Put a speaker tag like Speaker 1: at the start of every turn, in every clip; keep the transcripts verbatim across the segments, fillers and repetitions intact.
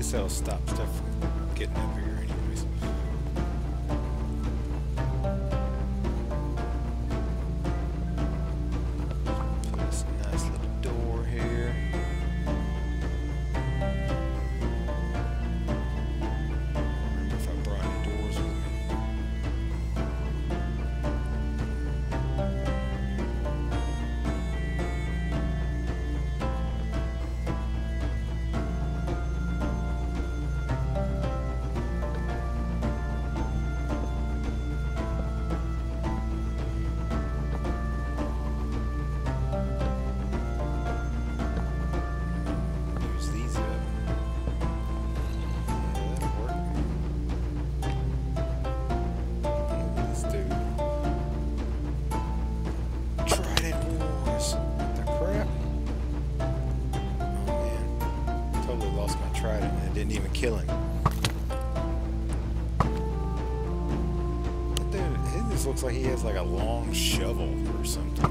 Speaker 1: guess that'll stop stuff from getting up here anyways. There's a nice little door here. Remember if I brought any doors with me. Didn't even kill him. Dude, it just looks like he has like a long shovel or something.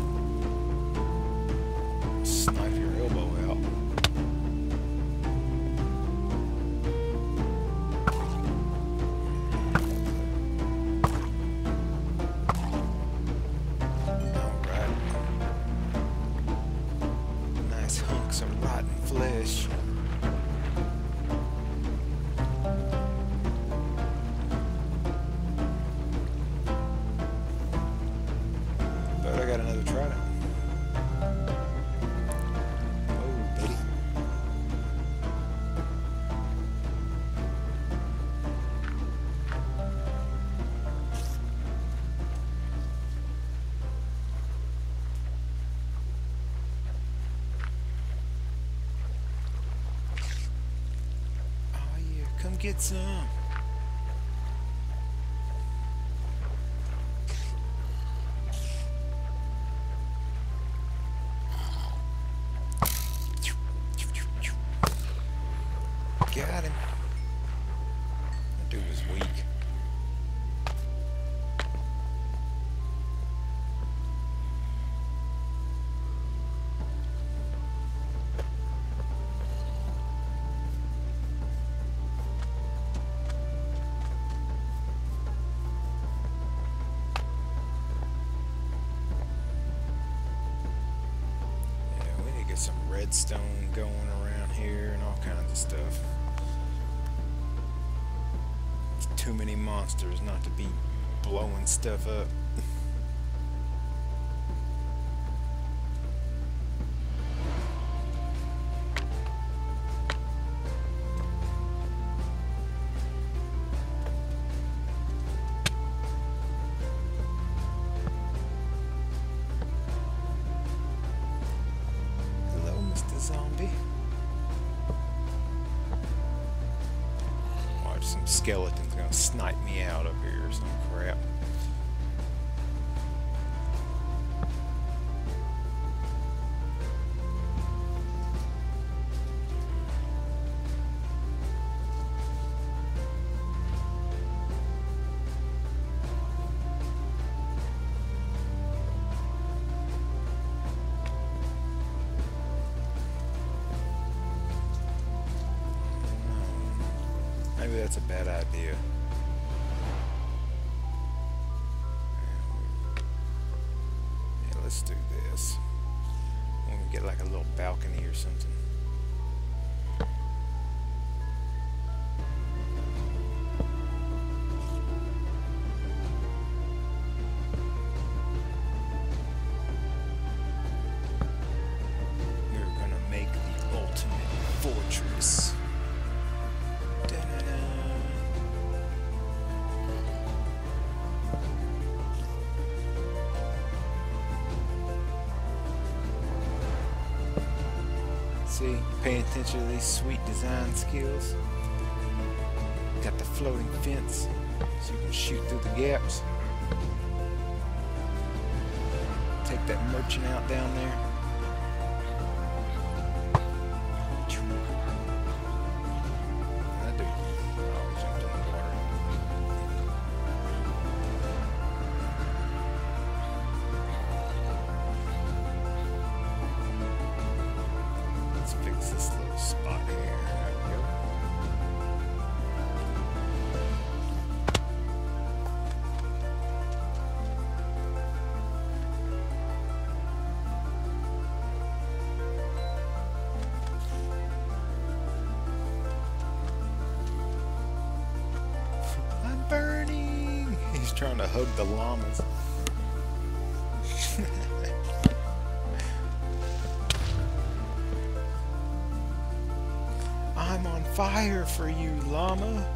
Speaker 1: Snipe your elbow out. Alright. Nice hunks of rotten flesh. I got another trident. Oh, buddy. Oh yeah, come get some. Got him. That dude was weak. Yeah, we need to get some redstone going around here and all kinds of stuff. Too many monsters not to be blowing stuff up. Hello, Mister Zombie. Some skeleton's gonna snipe me out up here or some crap. Maybe that's a bad idea. Yeah, let's do this. I'm gonna get like a little balcony or something. We're gonna make the ultimate fortress. See, paying attention to these sweet design skills. Got the floating fence, so you can shoot through the gaps. Take that merchant out down there. That dude, oh, jumped in the water. Let's fix this little spot here. There we go. trying to hug the llamas. I'm on fire for you, llama.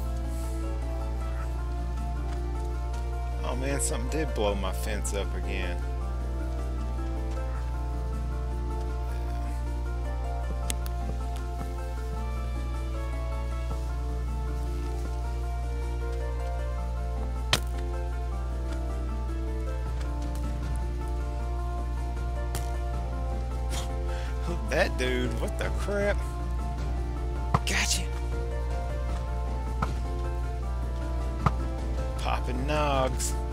Speaker 1: Oh man, something did blow my fence up again. That dude, what the crap? Gotcha. Popping nogs.